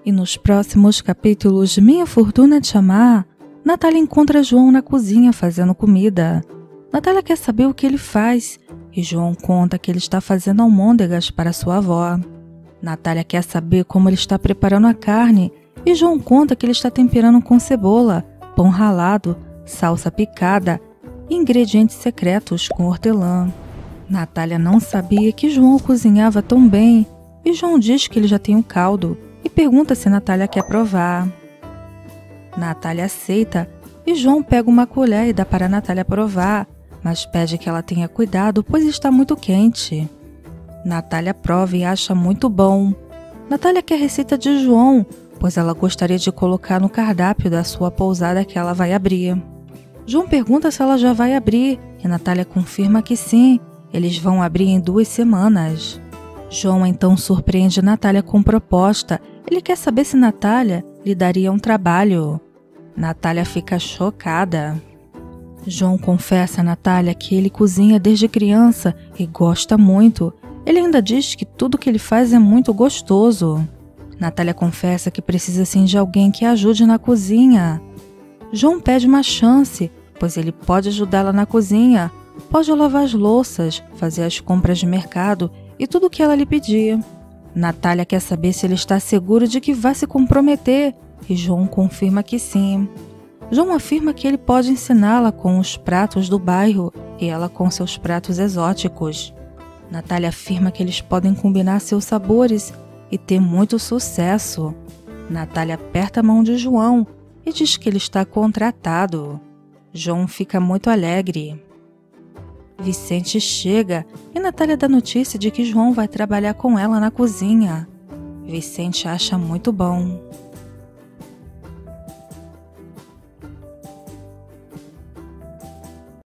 E nos próximos capítulos de Minha Fortuna Te Amar, Natália encontra João na cozinha fazendo comida. Natália quer saber o que ele faz e João conta que ele está fazendo almôndegas para sua avó. Natália quer saber como ele está preparando a carne e João conta que ele está temperando com cebola, pão ralado, salsa picada e ingredientes secretos com hortelã. Natália não sabia que João cozinhava tão bem e João diz que ele já tem um caldo e pergunta se Natália quer provar. Natália aceita e João pega uma colher e dá para Natália provar, mas pede que ela tenha cuidado, pois está muito quente. Natália prova e acha muito bom. Natália quer a receita de João, pois ela gostaria de colocar no cardápio da sua pousada que ela vai abrir. João pergunta se ela já vai abrir e Natália confirma que sim, eles vão abrir em 2 semanas. João então surpreende Natália com proposta. Ele quer saber se Natália lhe daria um trabalho. Natália fica chocada. João confessa a Natália que ele cozinha desde criança e gosta muito. Ele ainda diz que tudo que ele faz é muito gostoso. Natália confessa que precisa sim de alguém que ajude na cozinha. João pede uma chance, pois ele pode ajudá-la na cozinha, pode lavar as louças, fazer as compras de mercado e tudo o que ela lhe pedir. Natália quer saber se ele está seguro de que vai se comprometer e João confirma que sim. João afirma que ele pode ensiná-la com os pratos do bairro e ela com seus pratos exóticos. Natália afirma que eles podem combinar seus sabores e ter muito sucesso. Natália aperta a mão de João e diz que ele está contratado. João fica muito alegre. Vicente chega e Natália dá notícia de que João vai trabalhar com ela na cozinha. Vicente acha muito bom.